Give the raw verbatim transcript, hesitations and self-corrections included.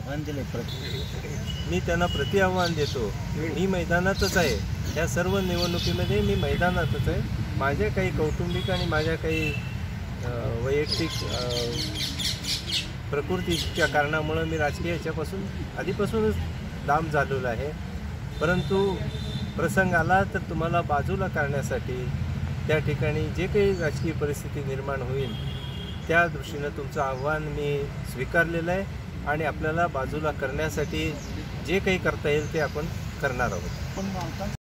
आव्हान दिले प्रति मी त्यांना प्रति आव्हान देतो. मी मैदानातच आहे. या सर्व निवडणुकीमध्ये मी मैदानातच आहे. माझ्या काही कौटुंबिक आणि माझ्या काही वैयक्तिक प्रकृतीच्या कारणामुळे मी राजकीय याच्यापासून आधीपासूनच लांब झालेलो आहे. परंतु प्रसंग आला तर तुम्हाला बाजूला करण्यासाठी त्या ठिकाणी जे काही राजकीय परिस्थिती निर्माण होईल त्या दृष्टीनं तुमचं आव्हान मी स्वीकारलेलं आहे आणि आपल्याला बाजूला करण्यासाठी जे काही करता येईल ते आपण करणार आहोत.